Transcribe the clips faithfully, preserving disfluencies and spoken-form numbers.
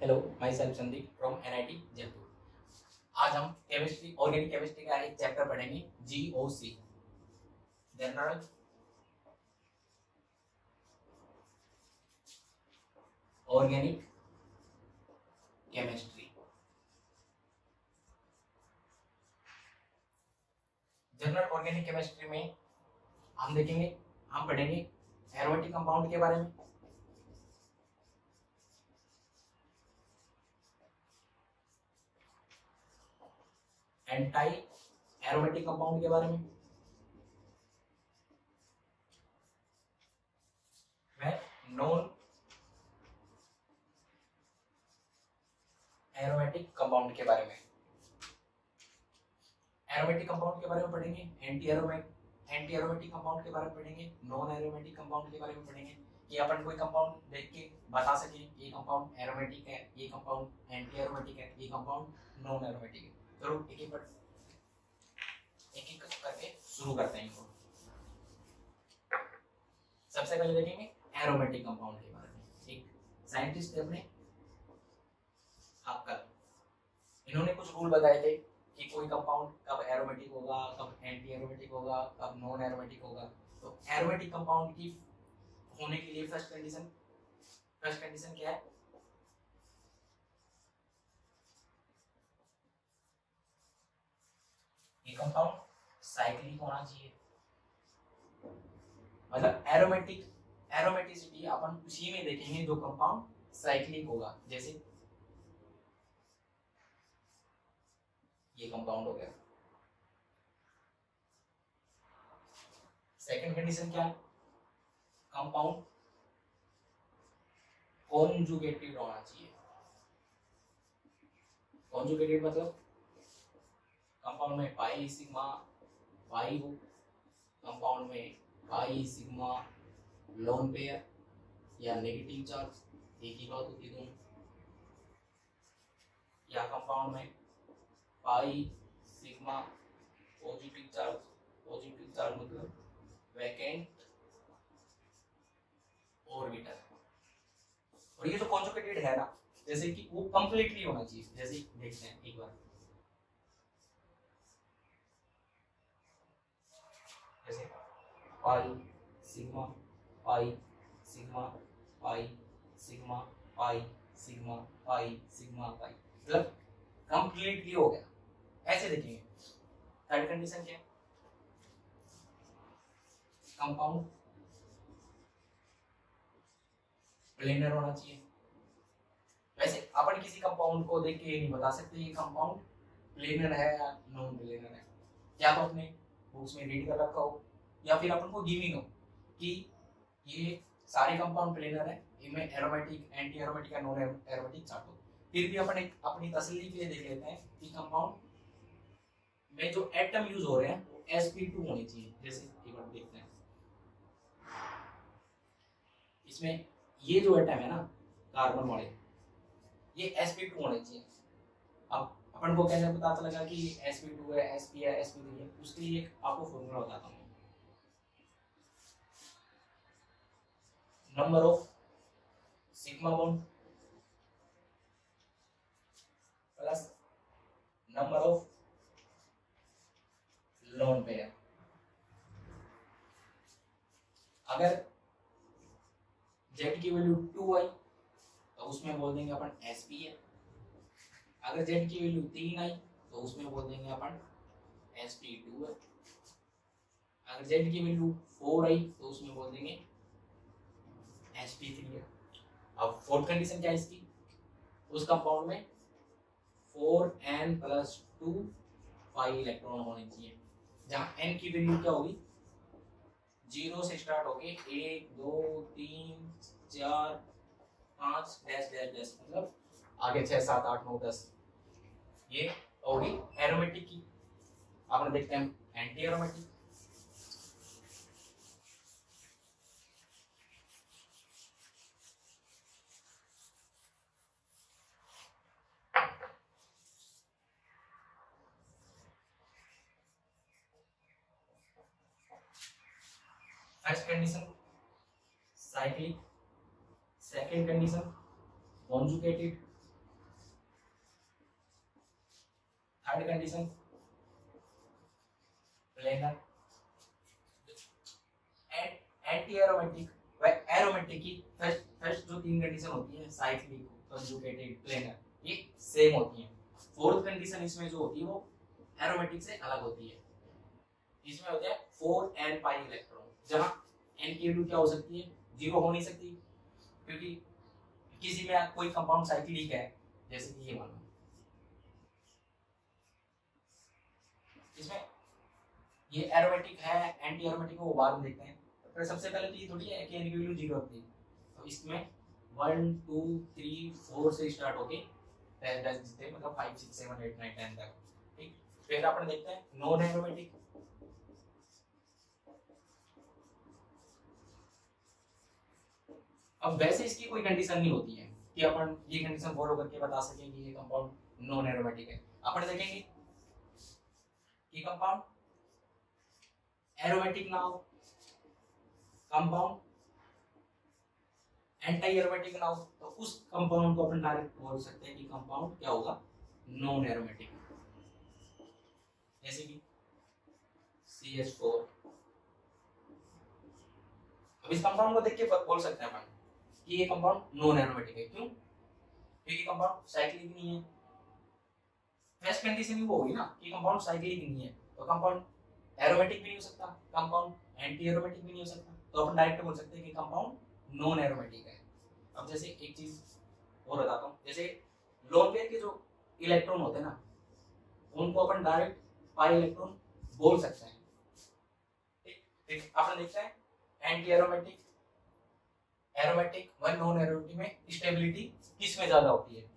Hello, myself Sandeep from N I T Jaipur. आज हम chemistry organic chemistry का एक चैप्टर पढ़ेंगे, G O C, general organic chemistry. General organic chemistry में हम देखेंगे, हम पढ़ेंगे एरोमेटिक कंपाउंड के बारे में, एंटाई एरोमेटिक कंपाउंड के बारे में, वह नॉन एरोमेटिक कंपाउंड के बारे में। एरोमेटिक कंपाउंड के बारे में पढ़ेंगे, anti aromatic anti aromatic compound के बारे में पढ़ेंगे, नॉन एरोमेटिक कंपाउंड के बारे में पढ़ेंगे कि अपन कोई कंपाउंड देख के बता सके ये कंपाउंड एरोमेटिक है, ये कंपाउंड एंटी एरोमेटिक है, ये कंपाउंड नॉन एरोमेटिक है। तो एक एक पर एक एक करके शुरू करते हैं इनको। सबसे पहले देखेंगे एरोमेटिक कंपाउंड के बारे में। एक साइंटिस्ट थे अपने हाक्कर, इन्होंने कुछ रूल बताए थे कि कोई कंपाउंड कब एरोमेटिक होगा, कब एंटी एरोमेटिक होगा, कब नॉन एरोमेटिक होगा। तो एरोमेटिक कंपाउंड की होने के लिए फर्स्ट कंडीशन फर्स्ट कंडीशन क्या है? ये कंपाउंड साइक्लिक होना चाहिए। मतलब एरोमेटिक एरोमेटिसिटी अपन उसी में देखेंगे जो कंपाउंड साइक्लिक होगा। जैसे ये कंपाउंड हो गया। सेकंड कंडीशन क्या है? कंपाउंड कॉन्जुगेटेड होना चाहिए। कॉन्जुगेटेड मतलब कंपाउंड में पाई सिग्मा पाई हो, कंपाउंड में पाई सिग्मा लोन पेयर या नेगेटिव चार्ज, एक ही बात होती है दोनों। या कंपाउंड में pi sigma positive charge, positive charge मतलब वैकेंट ऑर्बिटल। और ये जो कॉन्जुगेटेड है ना, जैसे कि वो कंप्लीटली होना चाहिए। जैसे देखते हैं एक बार, जैसे pi sigma pi sigma pi sigma pi sigma pi sigma pi, मतलब कंप्लीटली हो गया। ऐसे देखेंगे। थर्ड कंडीशन क्या है? कंपाउंड प्लेनर होना चाहिए। वैसे अपन किसी कंपाउंड को देख के ये नहीं बता सकते ये कंपाउंड प्लेनर है या नॉन प्लेनर है। या तो अपने बुक्स में रीड कर रखा हो या फिर अपन को गिविंग हो कि ये सारे कंपाउंड प्लेनर है, इनमें एरोमेटिक एंटी एरोमेटिक या नॉन एरोमेटिक चार्ट हो। फिर भी अपन एक अपनी तसल्ली के लिए देख लेते हैं कि कंपाउंड में जो एटम यूज हो रहे हैं वो एस पी टू होनी चाहिए। जैसे एक बार देखते हैं, इसमें ये जो एटम है ना कार्बन वाले, ये एस पी टू होने चाहिए। अब अपन को कैसे पता चलेगा कि एस पी टू है, एस पी है, एस पी थ्री है? उसके लिए आपको फॉर्मूला बताता हूँ। Number of sigma bond plus number of lone pair. अगर जेड की वैल्यू टू आई तो उसमें बोल देंगे अपन एस पी है। अगर जेड की वैल्यू तीन आई तो उसमें बोल देंगे अपन एस पी टू है। अगर जेड की वैल्यू फोर आई तो उसमें बोल देंगे एस पी थ्री है। अब फोर्थ कंडीशन क्या है इसकी? उस कंपाउंड में four N plus two five electron होने चाहिए, जहां एन की वैल्यू क्या होगी? जीरो से स्टार्ट होके एक दो तीन चार पांच डैश डैश डैश, मतलब आगे छह सात आठ नौ दस, ये होगी एरोमेटिक की। आपने देखते हैं anti aromatic. First condition cyclic, second condition conjugated, third condition planar, anti aromatic व एरोमेटिक की फर्स्ट फर्स्ट जो तीन कंडीशन होती है साइक्लिक, कंजुगेटेड, प्लेनर, ये सेम होती हैं। फोर्थ कंडीशन इसमें जो होती है वो एरोमेटिक से अलग होती है। इसमें होता है फोर एन पाई इलेक्ट्रॉन, जहां एन की वैल्यू क्या हो सकती है, जीरो हो नहीं सकती, क्योंकि किसी में कोई कंपाउंड साइक्लिक है, जैसे कि ये मानो इसमें ये एरोमेटिक है, एंटी एरोमेटिक को बाद में देखते हैं। तो सबसे पहले तो ये थोड़ी है कि एन की वैल्यू जीरो होती है, तो इसमें वन टू थ्री फोर से स्टार्ट होके जितने मतलब five six seven eight nine ten तक, ठीक। फिर अपन देखते हैं नॉन एरोमेटिक, अब वैसे इसकी कोई कंडीशन नहीं होती है कि अपन ये कंडीशन फॉलो करके बता सकें कि ये कंपाउंड नॉन एरोमेटिक है। अपन देखेंगे कि कंपाउंड एरोमेटिक ना हो, कंपाउंड एंटी एरोमेटिक ना हो, तो उस कंपाउंड को अपन डायरेक्ट बोल सकते हैं कि कंपाउंड क्या होगा, नॉन एरोमेटिक। जैसे कि सी एच फोर, अब इस कंपाउंड को देख के बोल सकते हैं अपन कि ये कंपाउंड नॉन एरोमेटिक है। क्यों? क्योंकि कंपाउंड साइक्लिक नहीं है। फर्स्ट कंडीशन ही वो होगी ना कि कंपाउंड साइक्लिक नहीं है, तो कंपाउंड एरोमेटिक भी नहीं हो सकता, कंपाउंड एंटी एरोमेटिक भी नहीं हो सकता, तो अपन डायरेक्ट बोल सकते हैं कि कंपाउंड नॉन एरोमेटिक है। अब जैसे एक चीज और बताता हूँ, जैसे लोन पेयर के जो इलेक्ट्रॉन होते हैं ना, उनको अपन डायरेक्ट पाई इलेक्ट्रॉन बोल सकते हैं, ठीक। फिर अपन देखते हैं एंटी एरोमेटिक, एरोमेटिक व नॉन एरोमेटिक में स्टेबिलिटी किस में ज्यादा होती है,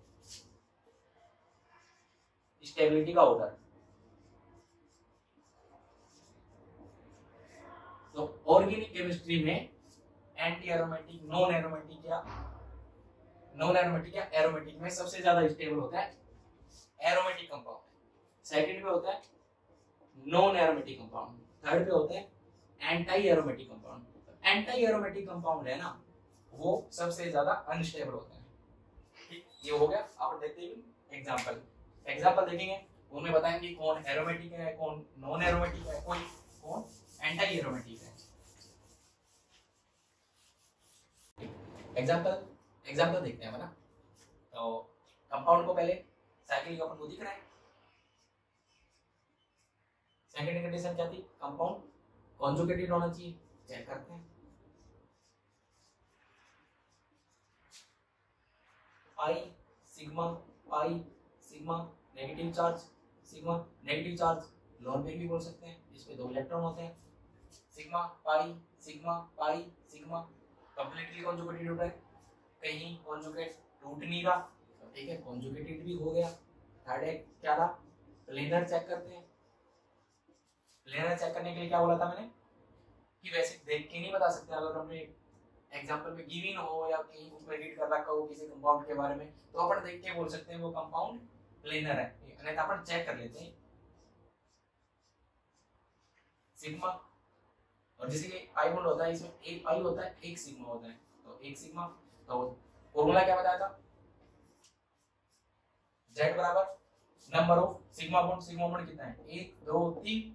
स्टेबिलिटी का ऑर्डर। तो ऑर्गेनिक केमिस्ट्री में एंटी एरोमेटिक, नॉन एरोमेटिक या नॉन एरोमेटिक या एरोमेटिक में सबसे ज्यादा स्टेबल होता है एरोमेटिक कंपाउंड, सेकंड पे होता है नॉन एरोमेटिक कंपाउंड, थर्ड पे होता है anti aromatic compound. Anti aromatic compound है ना, वो सबसे ज्यादा अनस्टेबल होता है, ठीक। ये हो गया। आप देखते हैं एग्जांपल, एग्जांपल देखेंगे, उनमें बताएंगे कौन एरोमेटिक है, कौन नॉन एरोमेटिक है, कोई कौन एंटी एरोमेटिक है। एग्जांपल एग्जांपल देखते हैं ना, तो कंपाउंड को पहले साइक्लिक अपन को दिख रहा है। सेकंड कंडीशन क्या थी, कंपाउंड कॉन्जुगेटेड होना चाहिए, चेक करते हैं। Pi sigma, pi sigma negative charge, sigma negative charge lone pair भी बोल सकते हैं, इसमें दो इलेक्ट्रॉन होते हैं। Sigma pi sigma pi sigma completely conjugated होता है, कहीं कॉन्जुगेट टूट नहीं रहा, तो ठीक है, कॉन्जुगेटेड भी हो गया। थर्ड एक क्या था, प्लेनर चेक करते हैं। प्लेनर चेक करने के लिए क्या बोला था मैंने कि वैसे देख के नहीं बता सकते, अगर हमने एग्जांपल में गिवन हो या कहीं उसमें रीड कर रखा हो किसी कंपाउंड के बारे में, तो अपन देख के बोल सकते हैं वो कंपाउंड प्लेनर है, नहीं तो अपन चेक कर लेते हैं सिग्मा। और जैसे कि पाई बॉन्ड होता है, इसमें एक पाई होता है, एक सिग्मा होता है, तो एक सिग्मा, तो फॉर्मूला क्या बताया था, Z बराबर number of sigma bond, sigma bond कितना है, एक दो तीन,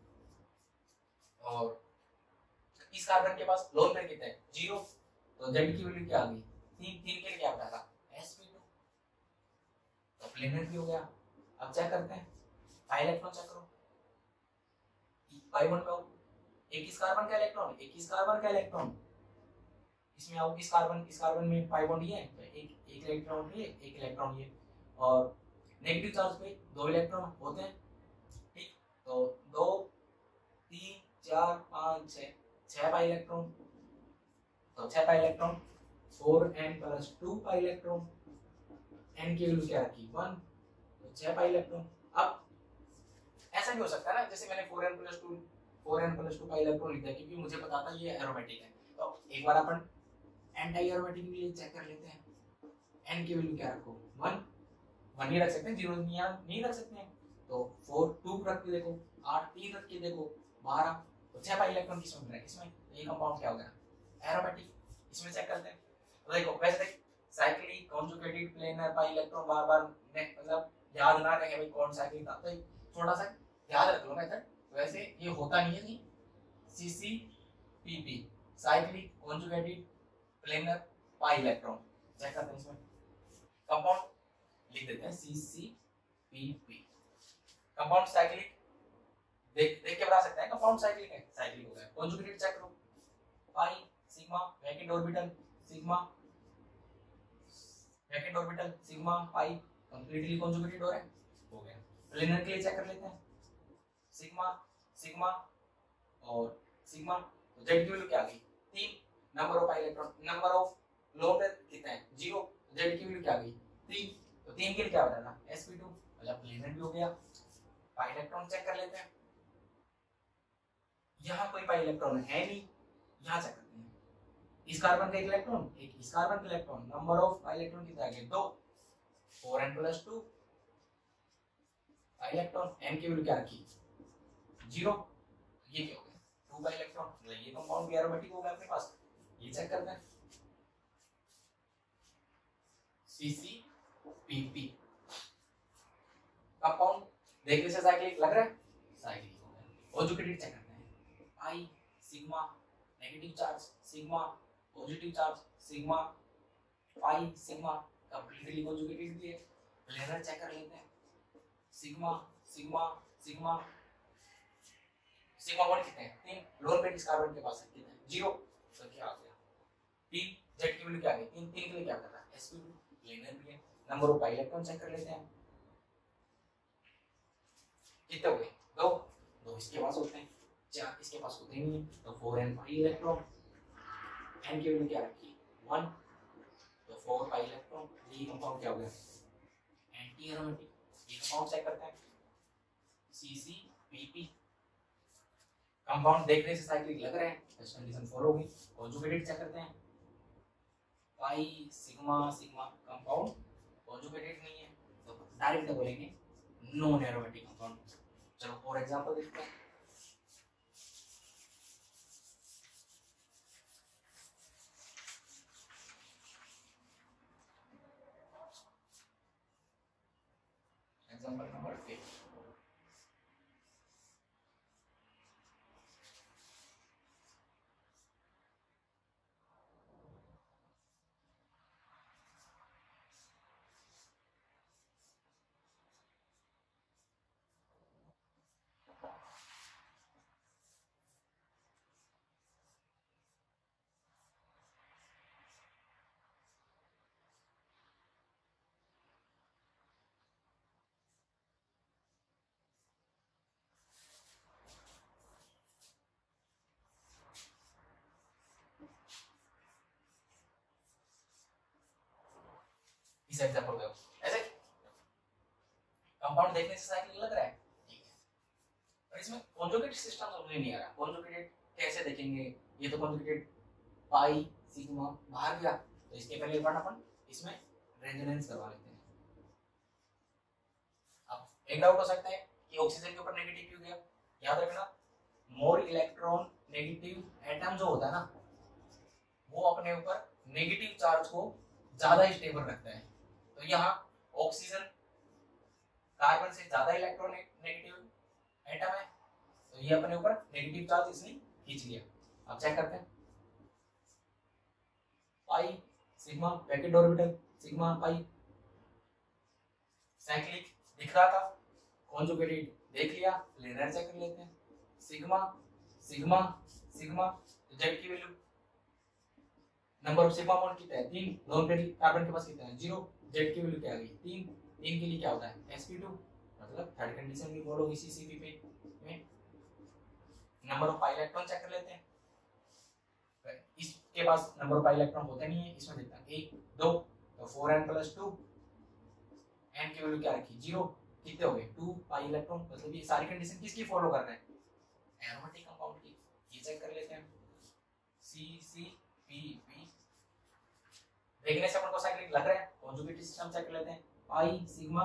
और इस कार्बन के पास लोन पेयर कितना है, जीरो, तो Z की वैल्यू क्या आ गई, तीन, तीन के लिए क्या बताया था एस पी टू, तो प्लेनर भी हो गया। अब चेक करते हैं, पाई इलेक्ट्रॉन चेक करो, पाई बॉन्ड में इक्कीस कार्बन का इलेक्ट्रॉन, इक्कीस कार्बन का इलेक्ट्रॉन, इसमें आओ, इस कार्बन इस कार्बन में पाई बॉन्ड ये है, तो एक एक इलेक्ट्रॉन ये, एक इलेक्ट्रॉन ये, और नेगेटिव चार्ज पे दो इलेक्ट्रॉन होते हैं, ठीक। तो दो तीन चार पाँच छः, छः पाई इलेक्ट्रॉन, तो छः pi electron, four N plus two pi electron, n की वैल्यू क्या रखी वन, तो छः पाई इलेक्ट्रॉन। अब ऐसा नहीं हो सकता ना, जैसे मैंने four N plus two four N plus two pi electron लिखा है, क्योंकि मुझे पता था ये एरोमेटिक है, तो एक बार अपन एंटी एरोमेटिक के लिए चेक कर लेते हैं, एन की वैल्यू क्या रखो वन, वन ही रख सकते हैं, जीरो नहीं रख सकते हैं, तो फोर टू रख के देखो, आठ तीन रख के देखो, बारह, तो छह पाई इलेक्ट्रॉन किसमें मिल रहा है, इसमें, ये कंपाउंड क्या हो गया एरोमेटिक। इसमें चेक करते हैं, तो देखो वैसे देख cyclic conjugated planar pi electron बार बार मतलब याद ना रहे भाई कौन साइक्लिक था, तो थोड़ा सा याद रख लो मेथड। वैसे ये होता नहीं है कि C C P P cyclic conjugated planar pi electron. Check करते हैं इसमें कंपाउंड लिख देते हैं C C P P. Compound cyclic देख देख के बता सकते हैं कंपाउंड साइक्लिक है, साइक्लिक हो गया। कॉन्जुगेटेड चेक करो pi sigma vacant orbital sigma vacant orbital sigma pi completely conjugated हो रहा है, हो गया। प्लेनर के लिए चेक कर लेते हैं सिग्मा सिग्मा और सिग्मा, तो जेड की वैल्यू क्या आ गई तीन, number of pi electron number of lone pair कितना है जीरो, जेड की वैल्यू क्या आ गई तीन, तो तीन के लिए क्या बताना एस पी टू, मतलब प्लेनर भी हो गया। पाई इलेक्ट्रॉन चेक कर लेते हैं, यहाँ कोई पाई इलेक्ट्रॉन है नहीं, यहाँ चेक करते हैं इस कार्बन का एक इलेक्ट्रॉन एक इस कार्बन का electron, number of pi electron कितना आ गया दो, four N plus two pi electron, n की वैल्यू क्या रखी जीरो, ये क्या हो गया टू पाई इलेक्ट्रॉन, मतलब ये कंपाउंड भी एरोमेटिक हो गया अपने पास। ये चेक करते हैं C C P P compound देखने से साइक्लिक लग रहा है, साइक्लिक हो गया। कॉन्जुगेटेड चेक करते हैं pi sigma negative charge sigma positive charge sigma pi sigma completely conjugated भी है। प्लेनर चेक कर लेते हैं sigma sigma sigma sigma one कितने हैं तीन, लोन पेयर किस कार्बन के पास है कितने जीरो, तो क्या आ गया तीन, जेड की वैल्यू क्या आ गई तीन, तीन के लिए क्या करना है एस पी टू, प्लेनर भी है। Number of pi electron check कर लेते हैं कितने हो गए दो, दो इसके पास होते हैं, चार इसके पास होते नहीं है, तो four N pi electron, n की वैल्यू क्या रखी वन, तो फोर पाई इलेक्ट्रॉन, ये कंपाउंड क्या हो गया एंटी एरोमेटिक। ये कंपाउंड चेक करते हैं C C P P compound देखने से साइक्लिक लग रहा है, फर्स्ट कंडीशन फॉलो होगी। कॉन्जुगेटेड चेक करते हैं pi sigma sigma compound conjugated नहीं है, तो डायरेक्ट बोलेंगे नॉन एरोमेटिक कंपाउंड। चलो फॉर एग्जांपल देखते हैं एग्जांपल नंबर फिफ्थ। इस एग्जांपल में ऐसे कंपाउंड देखने से साइक्लिक लग रहा है, ठीक है, और इसमें कॉन्जुगेटेड सिस्टम समझ नहीं आ रहा, कॉन्जुगेटेड कैसे देखेंगे, ये तो कॉन्जुगेटेड पाई सिग्मा बाहर गया, तो इसके पहले एक बार अपन इसमें रेजोनेंस करवा लेते हैं। अब एक डाउट हो सकता है कि ऑक्सीजन के ऊपर नेगेटिव क्यों गया, याद रखना मोर इलेक्ट्रॉन नेगेटिव एटम जो होता है ना वो अपने ऊपर नेगेटिव चार्ज को ज्यादा स्टेबल रखता है, तो यहाँ ऑक्सीजन कार्बन से ज्यादा इलेक्ट्रॉन नेगेटिव एटम है, तो ये अपने ऊपर नेगेटिव चार्ज इसने खींच लिया। अब चेक करते हैं pi sigma vacant orbital sigma pi cyclic दिख रहा था, कॉन्जुगेटेड देख लिया, प्लेनर चेक कर लेते हैं सिग्मा सिग्मा सिग्मा, जेड की value number of sigma bond कितना है तीन, लोन पेयर कार्बन के पास कितना है जीरो, जेड की वैल्यू क्या आ गई तीन, तीन के लिए क्या होता है एस पी टू, मतलब थर्ड कंडीशन भी फॉलो होगी सी सी पी पे में। Number of pi electron check कर लेते हैं, इसके पास नंबर ऑफ पाई इलेक्ट्रॉन होते नहीं है, इसमें देखता है एक दो, तो four N plus two, n की वैल्यू क्या रखी जीरो, कितने हो गए टू पाई इलेक्ट्रॉन, मतलब ये सारी कंडीशन किसकी फॉलो कर रहे हैं एरोमेटिक कंपाउंड की। ये चेक कर लेते हैं सी सी पी पी, देखने से अपन को साइक्लिक लग रहा है, कॉन्जुगेटेड सिस्टम चेक कर लेते हैं pi sigma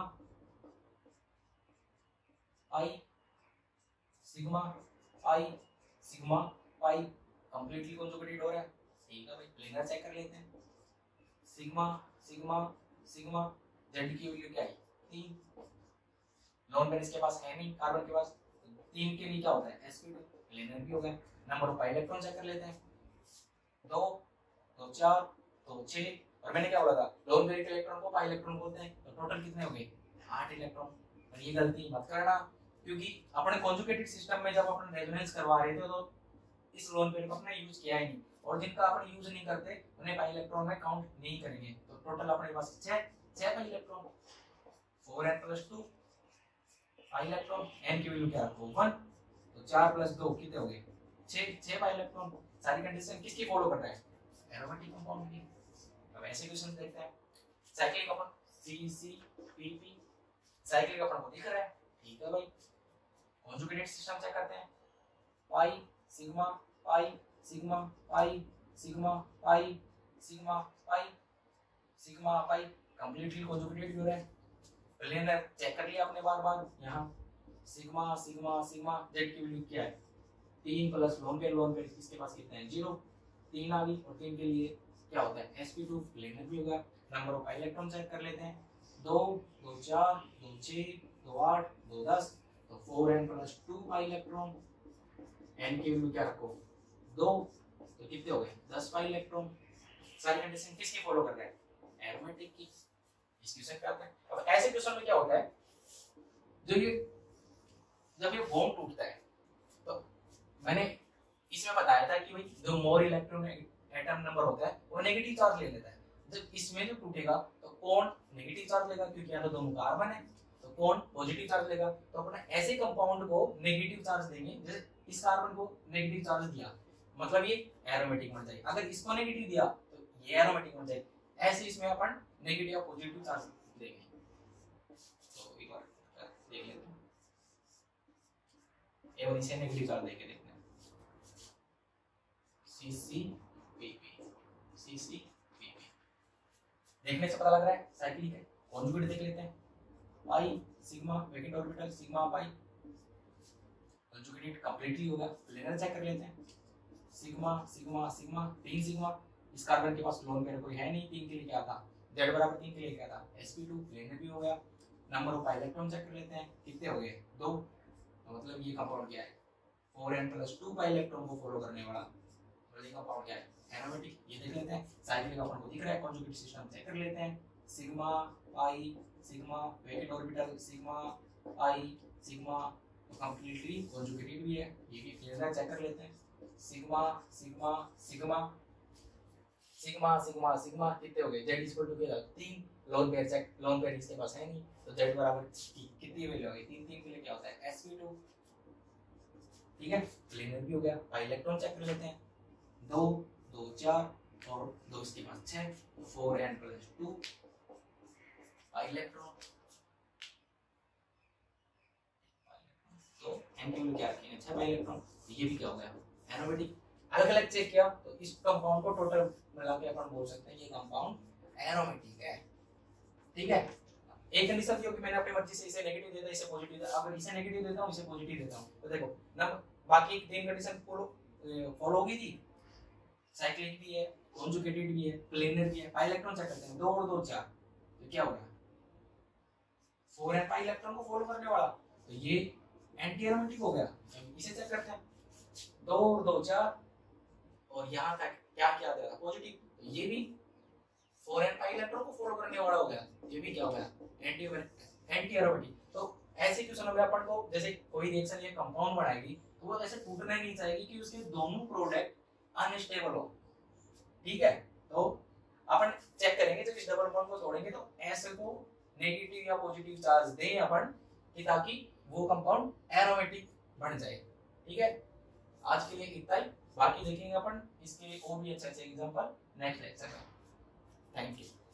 pi sigma pi sigma pi completely conjugated हो रहा है, ठीक है भाई। प्लेनर चेक कर लेते हैं सिग्मा सिग्मा सिग्मा, जेड की वैल्यू क्या है तीन, लोन पेयर इसके पास है नहीं कार्बन के पास, तीन के लिए क्या होता है sp2 प्लेनर भी हो गया। Number of pi electron check कर लेते हैं, दो दो चार दो छह, और मैंने क्या बोला था लोन पेयर के इलेक्ट्रॉन को पाई इलेक्ट्रॉन बोलते हैं, तो टोटल कितने हो गए आठ इलेक्ट्रॉन। और ये गलती मत करना, क्योंकि अपने कॉन्जुगेटेड सिस्टम में जब अपन रेजोनेंस करवा रहे थे तो इस लोन पेयर को अपने यूज किया ही नहीं, और जिनका अपन यूज नहीं करते उन्हें पाई इलेक्ट्रॉन में काउंट नहीं करेंगे। तो टोटल अपने पास छह छह pi electron, four N plus two pi electron, n की वैल्यू क्या रखो वन, तो चार प्लस दो कितने हो गए छह, छह पाई इलेक्ट्रॉन। सारी कंडीशन किसकी फॉलो कर रहा है एरोमेटिक कंपाउंड की। अब ऐसे क्वेश्चन देखते हैं, साइक्लिक अपन C C P P, cyclic अपन को दिख रहा है, ठीक है भाई। कॉन्जुगेटेड सिस्टम चेक करते हैं, pi sigma pi sigma pi sigma pi sigma pi sigma pi, completely conjugated हो रहा है। प्लेनर चेक कर लिया आपने बार बार, यहाँ सिग्मा सिग्मा सिग्मा, जेड की वैल्यू क्या है तीन plus lone pair, lone pair इसके पास कितना है जीरो, तीन आ गई, और तीन के लिए क्या होता है sp2 प्लेनर भी होगा। नंबर ऑफ इलेक्ट्रॉन चेक कर लेते हैं, दो दो चार दो छह दो आठ दो दस, तो four N plus two pi electron, n की वैल्यू क्या रखो दो, तो कितने हो गए दस पाई इलेक्ट्रॉन। सारी कंडीशन किसकी फॉलो कर रहा है एरोमेटिक की। इस क्वेश्चन पे आते हैं। अब ऐसे क्वेश्चन में क्या होता है, जो ये जब ये बॉन्ड टूटता है, तो मैंने इसमें बताया था कि भाई जो मोर इलेक्ट्रॉन एटम नंबर होता है वो नेगेटिव चार्ज ले लेता है। जब इसमें जो टूटेगा तो कौन नेगेटिव चार्ज लेगा, क्योंकि यहाँ तो दोनों कार्बन है, तो कौन पॉजिटिव चार्ज लेगा। तो अपने ऐसे कंपाउंड को नेगेटिव चार्ज देंगे, जैसे इस कार्बन को नेगेटिव चार्ज दिया मतलब ये एरोमेटिक बन जाएगी, अगर इसको नेगेटिव दिया तो ये एरोमेटिक बन जाएगी। ऐसे इसमें अपन नेगेटिव और पॉजिटिव चार्ज देंगे। तो एक बार देख लेते हैं, एवं इसे नेगेटिव चार्ज देके देखते हैं, C C P P C C P P. देखने से पता लग रहा है साइक्लिक है। कॉन्जुगेट देख लेते हैं, pi sigma vacant orbital sigma pi, conjugated completely होगा। प्लेनर चेक कर लेते हैं, सिग्मा सिग्मा सिग्मा, तीन सिग्मा, इस कार्बन के पास लोन पेयर कोई है नहीं, तीन के लिए क्या था z बराबर तीन के लिए क्या था sp2 प्लेनर भी हो गया। नंबर ऑफ इलेक्ट्रॉन चेक कर लेते हैं, कितने हो गए दो, तो मतलब ये कंपाउंड क्या है four N plus two pi electron को फॉलो करने वाला, तो ये कंपाउंड क्या है एरोमेटिक। ये देख लेते हैं, साइक्लिक अपन को दिख रहा है, कॉन्जुगेट सिस्टम चेक कर लेते हैं, sigma pi sigma vacant orbital sigma pi sigma, तो कंप्लीटली कॉन्जुगेटेड भी है, ये भी क्लियर है। चेक कर लेते हैं, sigma sigma sigma sigma sigma sigma, कितने हो गए z इक्वल टू क्या तीन, lone pair check, lone pair इसके पास है नहीं, तो z बराबर कितनी वैल्यू होगी तीन, तीन के लिए क्या होता है sp2, ठीक है। प्लेनर भी हो गया। पाई इलेक्ट्रॉन चेक कर लेते हैं, दो दो चार और दो इसके पास छह, four N plus two pi electron, तो एन की वैल्यू क्या रखी है छह पाई इलेक्ट्रॉन, ये भी क्या हो गया एरोमेटिक। अलग अलग चेक किया तो इस कंपाउंड को टोटल मिला के अपन बोल सकते हैं ये कंपाउंड एरोमेटिक है, ठीक है। एक कंडीशन थी कि मैंने अपनी मर्जी से इसे नेगेटिव देता इसे पॉजिटिव देता, अगर इसे नेगेटिव देता हूं इसे पॉजिटिव देता हूं, तो देखो ना बाकी तीन कंडीशन फॉलो फॉलो होगी थी, साइक्लिक भी है, कॉन्जुगेटेड भी है, प्लेनर भी है। पाई इलेक्ट्रॉन चेक करते हैं, दो और दो चार, तो क्या हो गया फोर एन पाई इलेक्ट्रॉन को फॉलो करने वाला, तो ये एंटी एरोमेटिक हो गया। इसे चेक करते हैं, दो और दो चार, और यहाँ तक क्या क्या दिया था पॉजिटिव, तो ये भी फोर एन पाई इलेक्ट्रॉन को फॉलो करने वाला हो गया, ये भी क्या हो गया एंटी एंटी एरोमेटिक। तो ऐसे क्वेश्चन में अपन को जैसे कोई रिएक्शन ये कंपाउंड बनाएगी तो वो ऐसे टूटना नहीं चाहिए कि उसके दोनों प्रोडक्ट अनस्टेबल हो, ठीक है। तो अपन चेक करेंगे जब इस डबल बॉन्ड को तोड़ेंगे तो ऐसे को नेगेटिव या पॉजिटिव चार्ज दें अपन कि ताकि वो कंपाउंड एरोमेटिक बन जाए, ठीक है। आज के लिए इतना ही, बाकी देखेंगे अपन इसके और भी अच्छे अच्छे एग्जांपल नेक्स्ट लेक्चर में। Thank you.